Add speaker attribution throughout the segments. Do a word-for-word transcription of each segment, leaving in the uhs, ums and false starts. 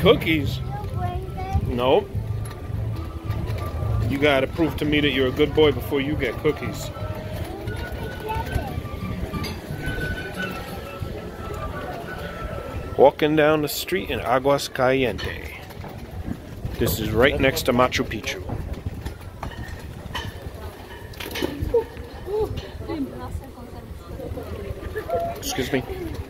Speaker 1: cookies. Nope. You gotta prove to me that you're a good boy before you get cookies. Walking down the street in Aguascalientes. This is right next to Machu Picchu. Excuse me.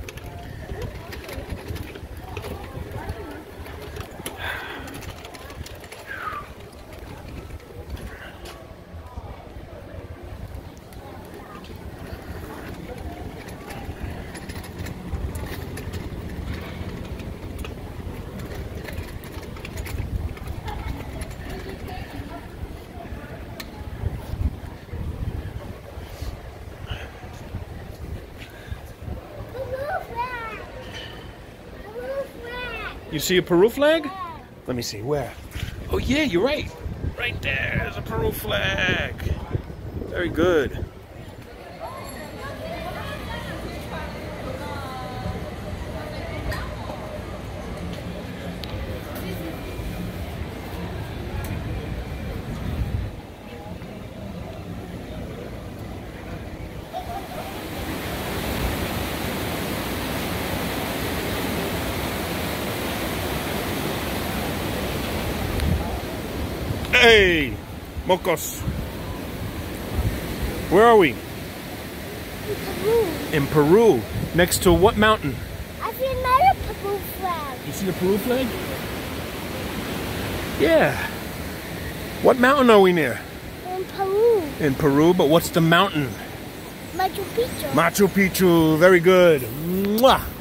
Speaker 1: You see a Peru flag? Let me see, where? Oh yeah, you're right. Right there, there's a Peru flag. Very good. Hey, Mocos. Where are we?
Speaker 2: In Peru.
Speaker 1: In Peru. Next to what mountain?
Speaker 2: I see another Peru flag.
Speaker 1: You see the Peru flag? Yeah. What mountain are we near?
Speaker 2: In Peru.
Speaker 1: In Peru, but what's the mountain?
Speaker 2: Machu Picchu.
Speaker 1: Machu Picchu. Very good. Mwah.